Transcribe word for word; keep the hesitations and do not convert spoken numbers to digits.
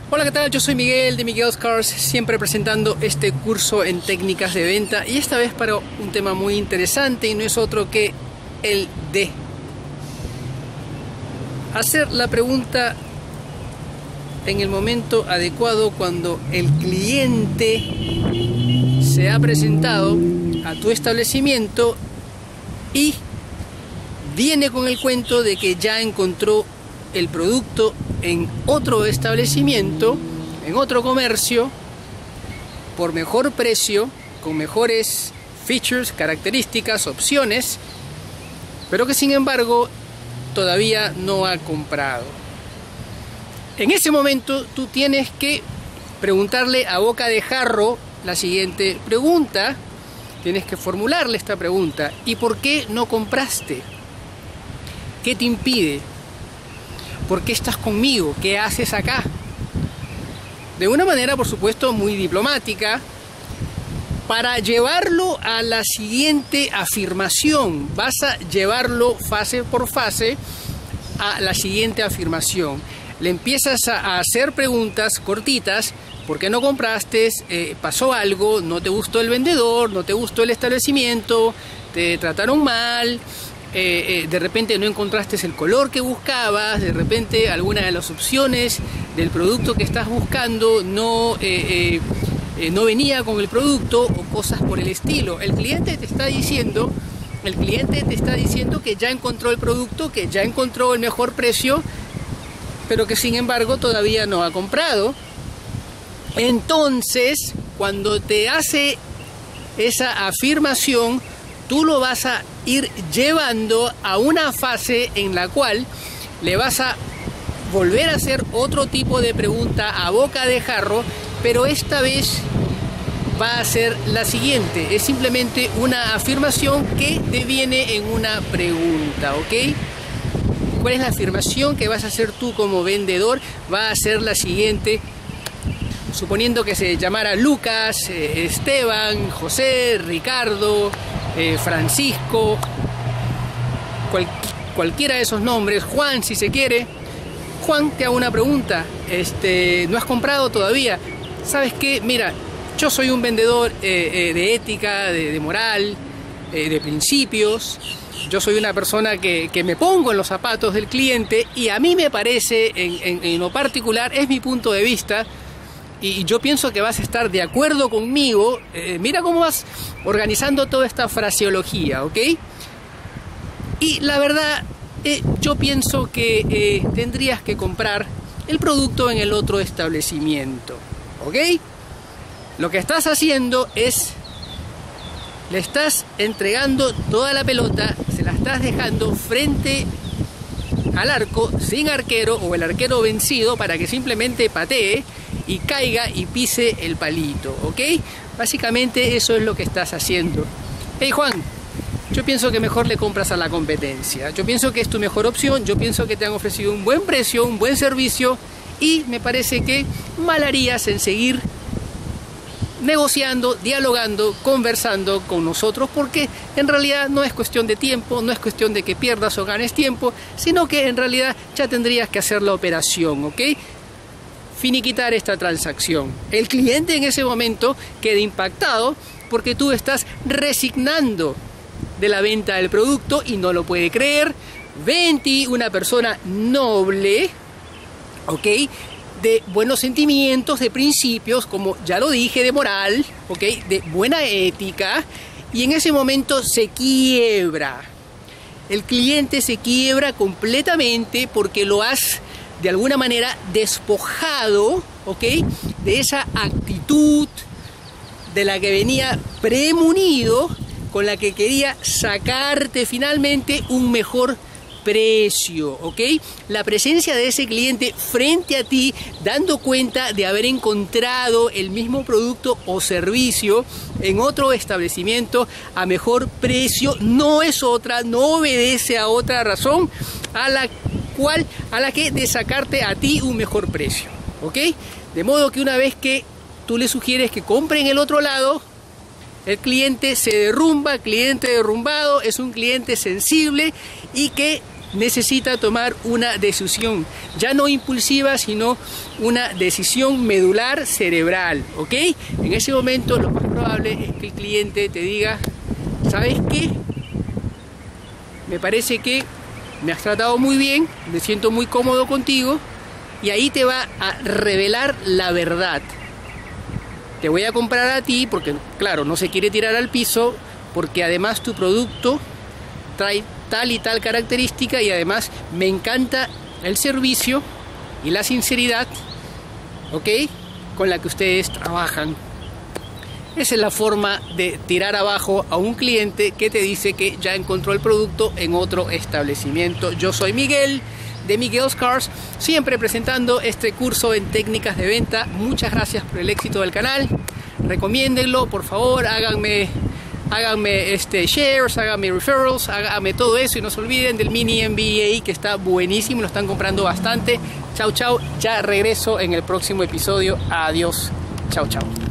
Hola, ¿qué tal? Yo soy Miguel de Miguel's Cars, siempre presentando este curso en técnicas de venta, y esta vez para un tema muy interesante, y no es otro que el de hacer la pregunta en el momento adecuado cuando el cliente se ha presentado a tu establecimiento y viene con el cuento de que ya encontró el producto en otro establecimiento, en otro comercio, por mejor precio, con mejores features, características, opciones, pero que sin embargo todavía no ha comprado. En ese momento tú tienes que preguntarle a boca de jarro la siguiente pregunta. Tienes que formularle esta pregunta: ¿y por qué no compraste? ¿Qué te impide? ¿Por qué estás conmigo? ¿Qué haces acá? De una manera, por supuesto, muy diplomática, para llevarlo a la siguiente afirmación. Vas a llevarlo fase por fase a la siguiente afirmación. Le empiezas a hacer preguntas cortitas. ¿Por qué no compraste? Eh, ¿Pasó algo? ¿No te gustó el vendedor? ¿No te gustó el establecimiento? ¿Te trataron mal? Eh, eh, de repente no encontraste el color que buscabas, de repente alguna de las opciones del producto que estás buscando no, eh, eh, eh, no venía con el producto, o cosas por el estilo. El cliente te está diciendo, el cliente te está diciendo que ya encontró el producto, que ya encontró el mejor precio, pero que sin embargo todavía no ha comprado. Entonces, cuando te hace esa afirmación, tú lo vas a ir llevando a una fase en la cual le vas a volver a hacer otro tipo de pregunta a boca de jarro, pero esta vez va a ser la siguiente. Es simplemente una afirmación que deviene en una pregunta, ¿ok? ¿Cuál es la afirmación que vas a hacer tú como vendedor? Va a ser la siguiente. Suponiendo que se llamara Lucas, eh, Esteban, José, Ricardo, eh, Francisco, cual, cualquiera de esos nombres, Juan si se quiere. Juan, te hago una pregunta, este, ¿no has comprado todavía? ¿Sabes qué? Mira, yo soy un vendedor eh, eh, de ética, de, de moral, eh, de principios. Yo soy una persona que, que me pongo en los zapatos del cliente, y a mí me parece, en, en, en lo particular, es mi punto de vista, y yo pienso que vas a estar de acuerdo conmigo. Eh, mira cómo vas organizando toda esta fraseología, ¿ok? Y la verdad, eh, yo pienso que eh, tendrías que comprar el producto en el otro establecimiento, ¿ok? Lo que estás haciendo es, le estás entregando toda la pelota, se la estás dejando frente al arco, sin arquero, o el arquero vencido, para que simplemente patee y caiga y pise el palito, ¿ok? Básicamente eso es lo que estás haciendo. Hey Juan, yo pienso que mejor le compras a la competencia. Yo pienso que es tu mejor opción. Yo pienso que te han ofrecido un buen precio, un buen servicio, y me parece que mal harías en seguir negociando, dialogando, conversando con nosotros, porque en realidad no es cuestión de tiempo, no es cuestión de que pierdas o ganes tiempo, sino que en realidad ya tendrías que hacer la operación, ¿ok? Finiquitar esta transacción. El cliente en ese momento queda impactado porque tú estás resignando de la venta del producto y no lo puede creer. Ve en ti una persona noble, ¿ok? De buenos sentimientos, de principios, como ya lo dije, de moral, ¿ok? De buena ética, y en ese momento se quiebra. El cliente se quiebra completamente porque lo has de alguna manera despojado, ¿ok? De esa actitud de la que venía premunido, con la que quería sacarte finalmente un mejor precio, ¿ok? La presencia de ese cliente frente a ti, dando cuenta de haber encontrado el mismo producto o servicio en otro establecimiento a mejor precio, no es otra, no obedece a otra razón a la cual, a la que de sacarte a ti un mejor precio, ¿ok? De modo que una vez que tú le sugieres que compre en el otro lado, el cliente se derrumba. El cliente derrumbado es un cliente sensible y que necesita tomar una decisión, ya no impulsiva, sino una decisión medular cerebral, ¿ok? En ese momento lo más probable es que el cliente te diga, ¿sabes qué? Me parece que me has tratado muy bien, me siento muy cómodo contigo, y ahí te va a revelar la verdad. Te voy a comprar a ti porque, claro, no se quiere tirar al piso, porque además tu producto trae tal y tal característica, y además me encanta el servicio y la sinceridad, ¿ok?, con la que ustedes trabajan. Esa es la forma de tirar abajo a un cliente que te dice que ya encontró el producto en otro establecimiento. Yo soy Miguel de Miguel's Cars, siempre presentando este curso en técnicas de venta. Muchas gracias por el éxito del canal. Recomiéndenlo, por favor, háganme háganme este shares, háganme referrals, háganme todo eso, y no se olviden del mini M B A que está buenísimo, lo están comprando bastante. Chau chau, ya regreso en el próximo episodio. Adiós, chau chau.